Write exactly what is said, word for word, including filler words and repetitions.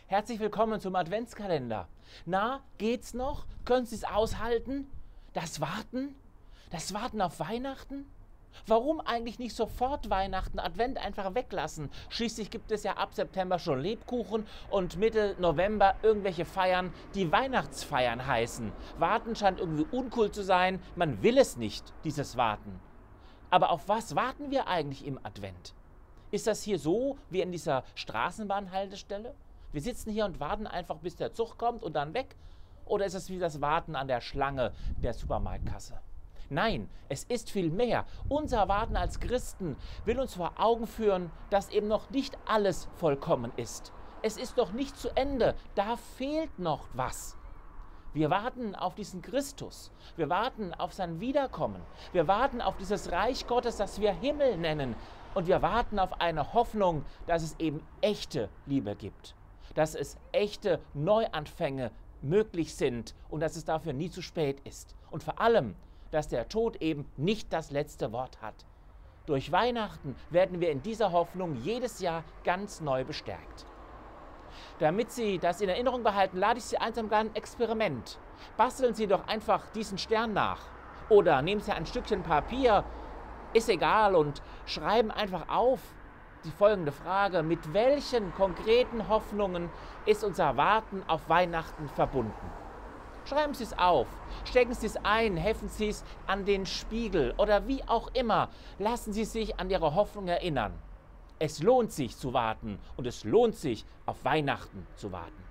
Herzlich willkommen zum Adventskalender. Na, geht's noch? Können Sie es aushalten? Das Warten? Das Warten auf Weihnachten? Warum eigentlich nicht sofort Weihnachten, Advent einfach weglassen? Schließlich gibt es ja ab September schon Lebkuchen und Mitte November irgendwelche Feiern, die Weihnachtsfeiern heißen. Warten scheint irgendwie uncool zu sein. Man will es nicht, dieses Warten. Aber auf was warten wir eigentlich im Advent? Ist das hier so wie in dieser Straßenbahnhaltestelle? Wir sitzen hier und warten einfach, bis der Zug kommt und dann weg? Oder ist es wie das Warten an der Schlange der Supermarktkasse? Nein, es ist viel mehr. Unser Warten als Christen will uns vor Augen führen, dass eben noch nicht alles vollkommen ist. Es ist noch nicht zu Ende, da fehlt noch was. Wir warten auf diesen Christus. Wir warten auf sein Wiederkommen. Wir warten auf dieses Reich Gottes, das wir Himmel nennen. Und wir warten auf eine Hoffnung, dass es eben echte Liebe gibt. Dass es echte Neuanfänge möglich sind und dass es dafür nie zu spät ist. Und vor allem, dass der Tod eben nicht das letzte Wort hat. Durch Weihnachten werden wir in dieser Hoffnung jedes Jahr ganz neu bestärkt. Damit Sie das in Erinnerung behalten, lade ich Sie ein zu einem kleinen Experiment. Basteln Sie doch einfach diesen Stern nach. Oder nehmen Sie ein Stückchen Papier, ist egal, und schreiben einfach auf die folgende Frage: Mit welchen konkreten Hoffnungen ist unser Warten auf Weihnachten verbunden? Schreiben Sie es auf, stecken Sie es ein, heften Sie es an den Spiegel oder wie auch immer. Lassen Sie sich an Ihre Hoffnung erinnern. Es lohnt sich zu warten und es lohnt sich, auf Weihnachten zu warten.